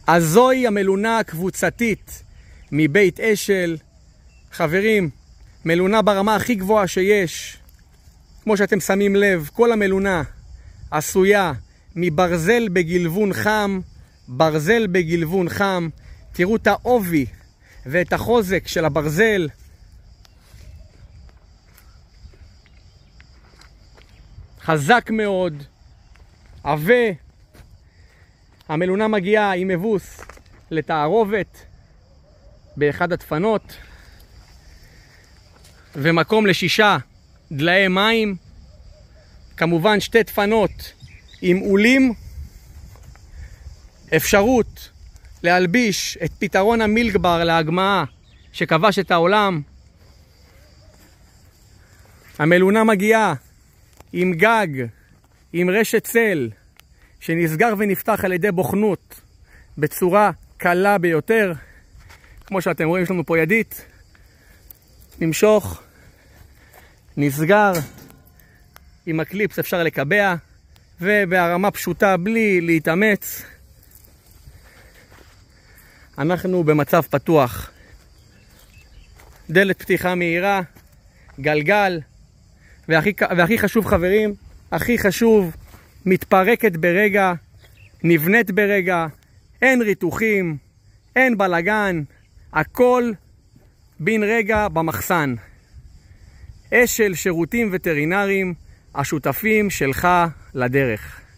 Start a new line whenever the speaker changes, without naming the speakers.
אז זוהי המלונה הקבוצתית מבית אשל. חברים, מלונה ברמה הכי גבוהה שיש. כמו שאתם שמים לב, כל המלונה עשויה מברזל בגלבון חם, ברזל בגלבון חם. תראו את העובי ואת החוזק של הברזל. חזק מאוד, עבה. המלונה מגיעה עם מבוס לתערובת באחד הדפנות, ומקום ל6 דלאי מים. כמובן 2 דפנות עם אולים. אפשרות להלביש את פתרון המילגבר להגמאה שכבש את העולם. המלונה מגיעה עם גג, עם רשת צל, שנסגר ונפתח על ידי בוחנות בצורה קלה ביותר. כמו שאתם רואים, יש לנו פה ידית, נמשוך, נסגר, עם הקליפס אפשר לקבע, ובהרמה פשוטה בלי להתאמץ. אנחנו במצב פתוח. דלת פתיחה מהירה, גלגל, והכי חשוב חברים, הכי חשוב, מתפרקת ברגע, נבנית ברגע, אין ריתוחים, אין בלגן, הכל בין רגע במחסן. אשל שירותים וטרינריים, השותפים שלך לדרך.